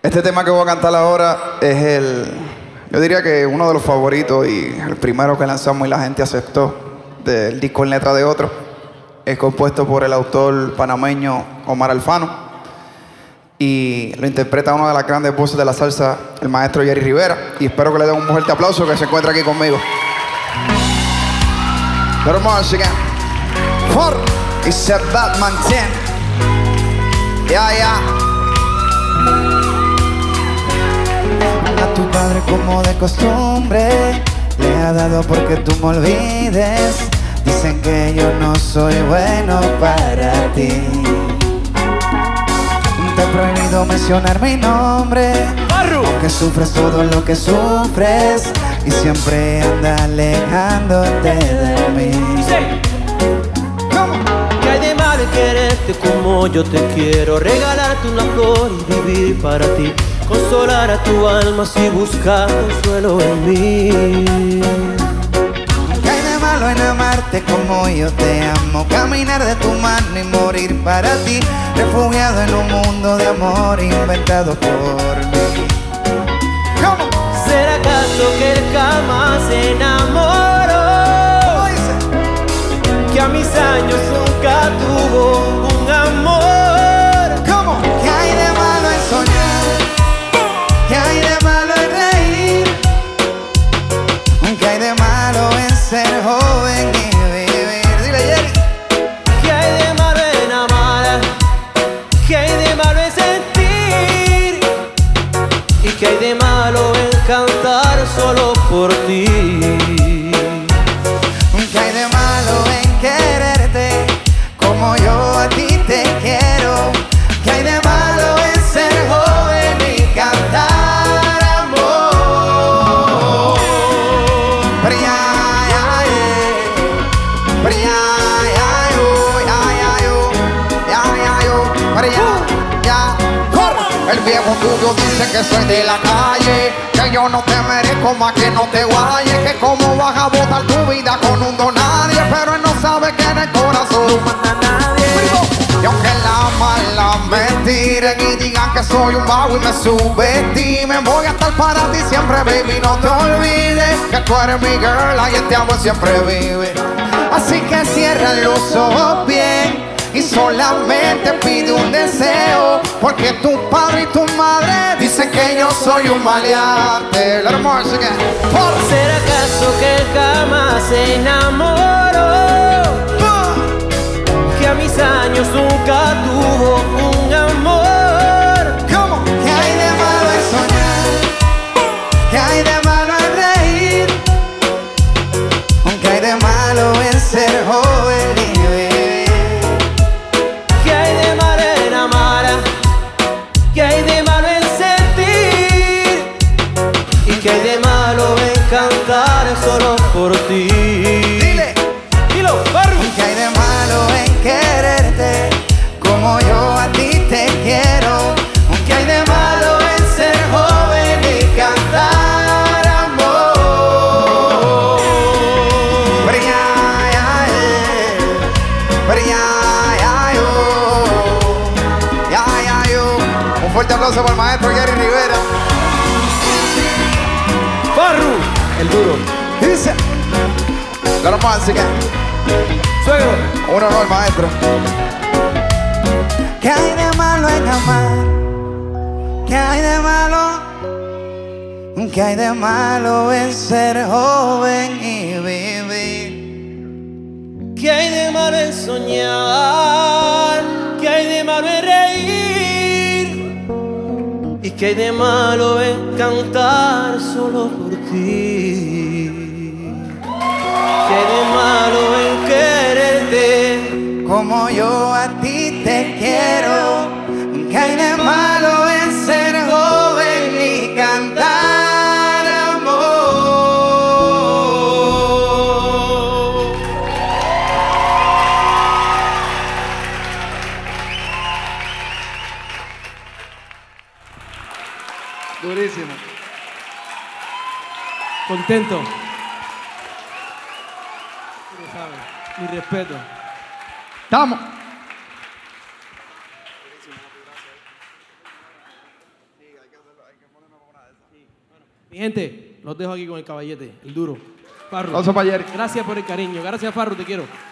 Este tema que voy a cantar ahora es yo diría que uno de los favoritos y el primero que lanzamos y la gente aceptó del disco En Letra de Otro. Es compuesto por el autor panameño Omar Alfano y lo interpreta una de las grandes voces de la salsa, el maestro Jerry Rivera. Y espero que le den un fuerte aplauso que se encuentra aquí conmigo. Pero más again. For it's a Batman 10. Ya. A tu padre como de costumbre le ha dado porque tú me olvides. Dicen que yo no soy bueno para ti. Te he prohibido mencionar mi nombre, aunque sufres todo lo que sufres y siempre andas alejándote de mí. ¿Qué hay de malo en quererte como yo te quiero? Regalarte una flor y vivir para ti, consolar a tu alma si buscas consuelo en mí. ¿Qué hay de malo en amarte como yo te amo? Caminar de tu mano y morir para ti, refugiado en un mundo de amor inventado por mí. ¿Será acaso que él jamás se enamoró? Que a mis años nunca tuvo un amor. ¿Cómo? ¿Qué hay de malo en soñar? ¿Qué hay de malo en reír? ¿Qué hay de malo en ser joven y vivir? Dile, Jerry. ¿Qué hay de malo en amar? ¿Qué hay de malo en sentir? ¿Y qué hay de malo en cantar solo por ti? ¿Qué hay de malo en quererte como yo a ti te quiero? ¿Qué hay de malo en ser joven y cantar amor? Pero El viejo tuyo dice que soy de la calle, que yo no te merezco más que no te guayes, que cómo vas a botar tu vida con un don nadie, pero él no sabe que en el corazón no manda nadie. Y aunque la mala me tiren y digan que soy un vago y me subestimen, voy a estar para ti siempre, baby, no te olvides que tú eres mi girl y este amor siempre vive. así que cierra los ojos bien y solamente pide un deseo, porque tu padre y tu madre dicen que yo soy un maleante. ¿Será acaso que él jamás se enamoró? Que a mis años nunca tuvo un amor. ¿Cómo? ¿Qué hay de malo en soñar? ¿Qué hay de malo en reír? ¿Qué hay de malo en ser joven y vivir? ¿Qué hay de malo en amar? ¿Qué hay de malo en sentir? ¿Y qué hay de malo en cantar solo por ti? Dile, dilo, Barru. ¿qué hay de malo en quererte como yo a ti te quiero? ¿Qué hay de malo en ser joven y cantar amor? Un fuerte aplauso para el maestro Jerry Rivera. Barru, el duro. Dice, La romántica. Suegro. Un honor, maestro. ¿qué hay de malo en amar? ¿Qué hay de malo? ¿Qué hay de malo en ser joven y vivir? ¿Qué hay de malo en soñar? ¿Qué hay de malo en reír? ¿Y qué hay de malo en cantar solo por ti? ¿Qué hay de malo en quererte como yo a ti te quiero? ¿Qué hay de malo en ser joven y cantar amor? Durísimo. Contento. Tú lo sabes. Mi respeto. Estamos. Mi gente, los dejo aquí con el caballete, el duro. Farru. Aplauso para Jerry. Gracias por el cariño. Gracias, Farru, te quiero.